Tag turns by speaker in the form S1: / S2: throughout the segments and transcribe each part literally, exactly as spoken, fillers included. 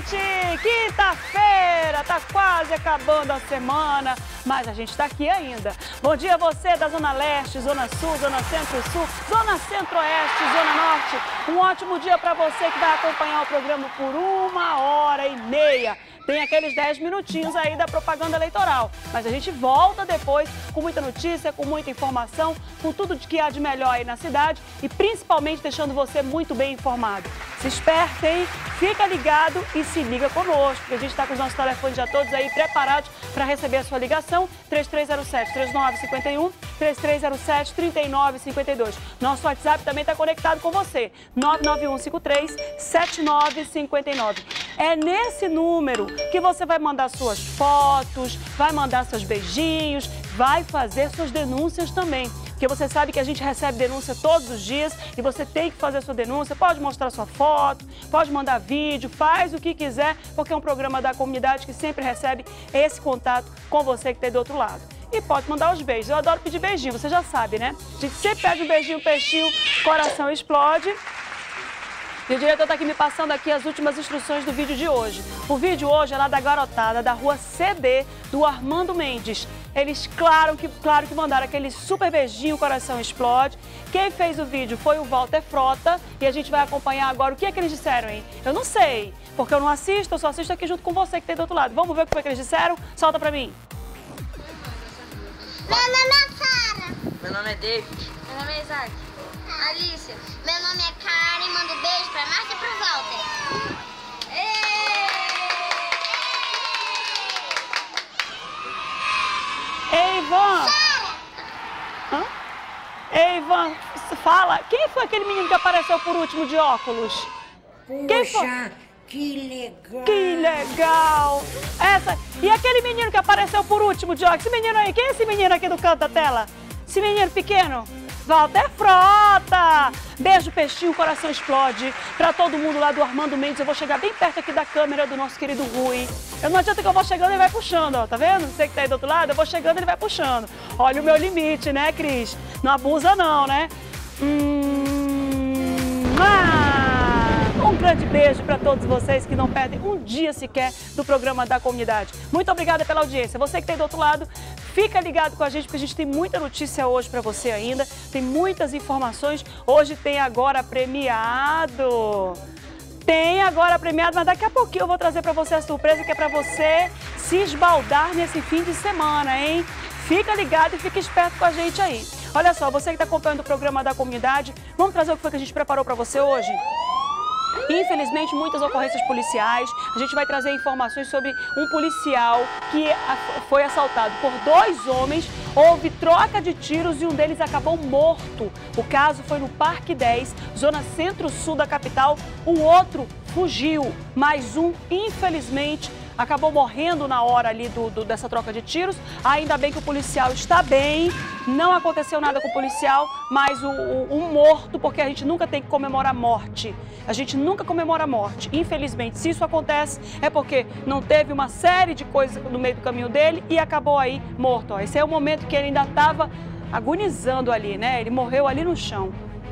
S1: gente! Quinta-feira, tá quase acabando a semana, mas a gente tá aqui ainda. Bom dia a você da Zona Leste, Zona Sul, Zona Centro-Sul, Zona Centro-Oeste, Zona Norte. Um ótimo dia para você que vai acompanhar o programa por uma hora e meia. Tem aqueles dez minutinhos aí da propaganda eleitoral, mas a gente volta depois com muita notícia, com muita informação, com tudo de que há de melhor aí na cidade e principalmente deixando você muito bem informado. Se esperta, hein? Fica ligado e se liga conosco, porque a gente está com os nossos telefones já todos aí preparados para receber a sua ligação. três três zero sete, três nove cinco um, três três zero sete, três nove cinco dois. Nosso WhatsApp também está conectado com você, nove nove um cinco três, sete nove cinco nove. É nesse número que você vai mandar suas fotos, vai mandar seus beijinhos, vai fazer suas denúncias também. Porque você sabe que a gente recebe denúncia todos os dias e você tem que fazer a sua denúncia, pode mostrar sua foto, pode mandar vídeo, faz o que quiser, porque é um programa da comunidade que sempre recebe esse contato com você que está do outro lado. E pode mandar os beijos. Eu adoro pedir beijinho, você já sabe, né? A gente sempre pede um beijinho, um peixinho, coração explode. E o diretor está aqui me passando aqui as últimas instruções do vídeo de hoje. O vídeo hoje é lá da garotada da rua C D do Armando Mendes. Eles, claro que, claro que mandaram aquele super beijinho, coração explode. Quem fez o vídeo foi o Walter Frota e a gente vai acompanhar agora o que é que eles disseram, hein? Eu não sei, porque eu não assisto, eu só assisto aqui junto com você que tem do outro lado. Vamos ver o que foi que eles disseram? Solta pra mim.
S2: Meu nome é Sara.
S3: Meu nome é David.
S2: Meu nome é Isaac. Alicia. Meu nome é Karen. Mando beijo pra Márcia e pro Walter.
S1: Ei, Ivan! Hã? Ei, Ivan, fala. Quem foi aquele menino que apareceu por último de óculos?
S4: Poxa,
S1: Quem foi?
S4: que legal!
S1: Que legal! Essa... E aquele menino que apareceu por último de óculos? Esse menino aí, quem é esse menino aqui do canto da tela? Esse menino pequeno? Walter Frota! Beijo, peixinho, coração explode. Pra todo mundo lá do Armando Mendes, eu vou chegar bem perto aqui da câmera do nosso querido Rui. Eu não adianta que eu vou chegando e ele vai puxando, ó, tá vendo? Você que tá aí do outro lado, eu vou chegando e ele vai puxando. Olha o meu limite, né, Cris? Não abusa não, né? Hum... Ah! Um grande beijo para todos vocês que não perdem um dia sequer do programa da comunidade. Muito obrigada pela audiência. Você que tem do outro lado, fica ligado com a gente, porque a gente tem muita notícia hoje para você ainda. Tem muitas informações. Hoje tem agora premiado. Tem agora premiado, mas daqui a pouquinho eu vou trazer para você a surpresa que é para você se esbaldar nesse fim de semana, hein? Fica ligado e fica esperto com a gente aí. Olha só, você que está acompanhando o programa da comunidade, vamos trazer o que foi que a gente preparou para você hoje? Infelizmente, muitas ocorrências policiais. A gente vai trazer informações sobre um policial que foi assaltado por dois homens. Houve troca de tiros e um deles acabou morto. O caso foi no Parque dez, zona centro-sul da capital. O outro fugiu, mais um, infelizmente, acabou morrendo na hora ali do, do, dessa troca de tiros. Ainda bem que o policial está bem, não aconteceu nada com o policial, mas o, o, o morto, porque a gente nunca tem que comemorar morte. A gente nunca comemora a morte. Infelizmente, se isso acontece, é porque não teve uma série de coisas no meio do caminho dele e acabou aí morto. Ó. Esse é o momento que ele ainda estava agonizando ali, né? Ele morreu ali no chão.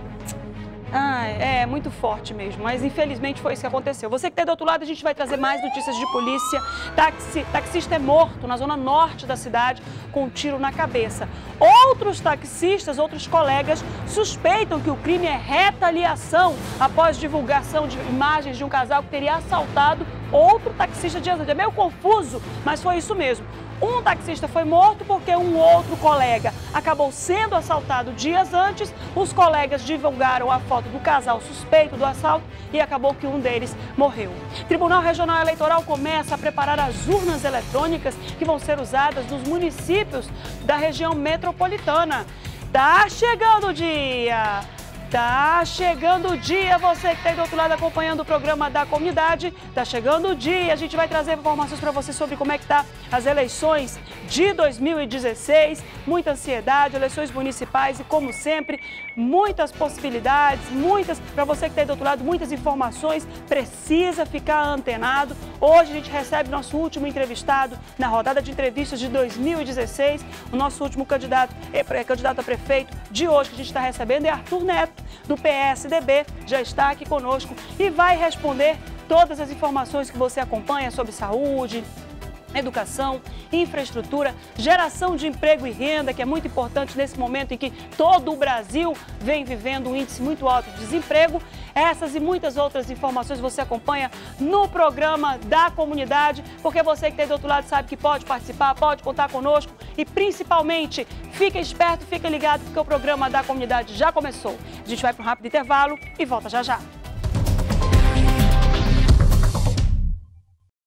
S1: Ah, é muito forte mesmo, mas infelizmente foi isso que aconteceu. Você que está do outro lado, a gente vai trazer mais notícias de polícia. Taxi, taxista é morto na zona norte da cidade com um tiro na cabeça. Outros taxistas, outros colegas suspeitam que o crime é retaliação após divulgação de imagens de um casal que teria assaltado outro taxista dias antes. É meio confuso, mas foi isso mesmo. Um taxista foi morto porque um outro colega acabou sendo assaltado dias antes. Os colegas divulgaram a foto do casal suspeito do assalto e acabou que um deles morreu. Tribunal Regional Eleitoral começa a preparar as urnas eletrônicas que vão ser usadas nos municípios da região metropolitana. Tá chegando o dia! Tá chegando o dia, você que está aí do outro lado acompanhando o programa da comunidade, tá chegando o dia, a gente vai trazer informações para você sobre como é que tá as eleições de dois mil e dezesseis, muita ansiedade, eleições municipais e como sempre, muitas possibilidades, muitas, para você que está aí do outro lado, muitas informações, precisa ficar antenado. Hoje a gente recebe nosso último entrevistado na rodada de entrevistas de dois mil e dezesseis, o nosso último candidato, é, candidato a prefeito de hoje que a gente está recebendo é Arthur Neto, do P S D B, já está aqui conosco e vai responder todas as informações que você acompanha sobre saúde, educação, infraestrutura, geração de emprego e renda, que é muito importante nesse momento em que todo o Brasil vem vivendo um índice muito alto de desemprego. Essas e muitas outras informações você acompanha no programa da comunidade, porque você que está do outro lado sabe que pode participar, pode contar conosco e principalmente fica esperto, fica ligado, porque o programa da comunidade já começou. A gente vai para um rápido intervalo e volta já já.